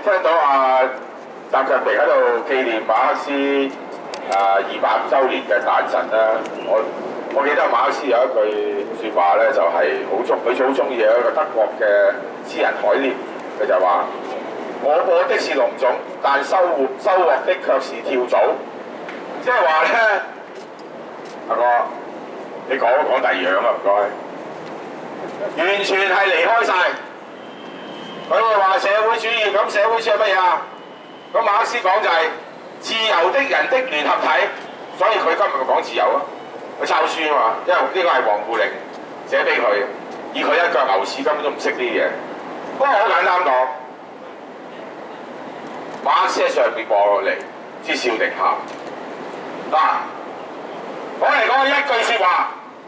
聽到習近平喺度紀念馬克思200週年嘅誕辰啦，我記得馬克思有一句説話咧，就係佢好中意有一個德國嘅詩人海涅，佢就話：我播的是龍種，但收穫的卻是跳蚤。即係話咧，阿哥，你講第二樣啊，唔該，完全係離開晒。佢會話社會主義，咁社會主義係乜嘢啊？咁馬克思講就係自由的人的聯合體，所以佢今日咪講自由咯。佢抄書啊嘛，因為呢個係王滬寧寫俾佢，以佢一腳牛屎根本都唔識呢啲嘢。不過好簡單講，馬克思喺上邊播落嚟，知笑定喊。嗱，講嚟講去一句説話，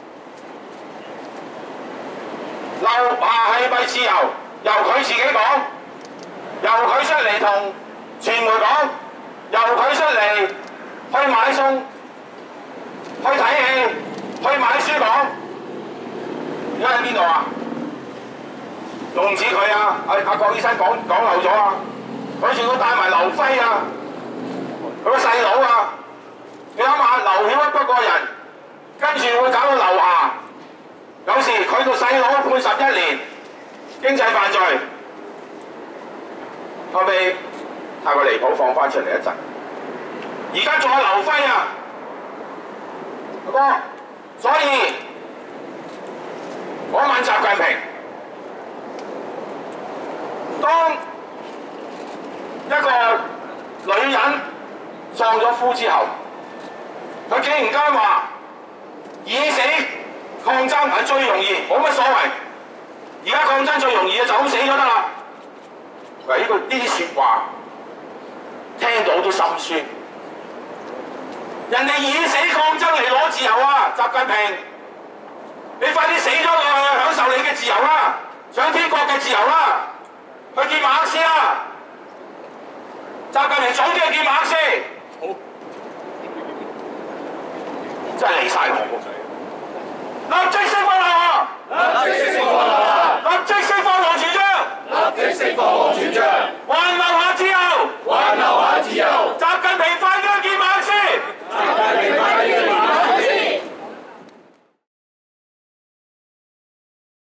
樓下係咪自由？由佢自己講，由佢出嚟同傳媒講，由佢出嚟去買餸、去睇戲、去買書講。而家喺邊度啊？仲唔止佢啊？阿郭醫生講漏咗啊！佢仲要帶埋劉輝啊，佢個細佬啊！你諗下，劉曉一個人，跟住會搞到樓下，有時佢個細佬判11年。經濟犯罪，後尾太過離譜，放翻出嚟一陣。而家仲有劉輝啊，阿哥，所以我問習近平，當一個女人喪咗夫之後，佢竟然間話以死抗爭係最容易，冇乜所謂。而家抗爭最容易嘅就咁死咗得啦！嗱，呢啲説話聽到都心酸。人哋以死抗爭嚟攞自由啊！習近平，你快啲死咗落去享受你嘅自由啦，上天國嘅自由啦，去見馬克思啦！習近平早啲去見馬克思，好，真係離晒譜。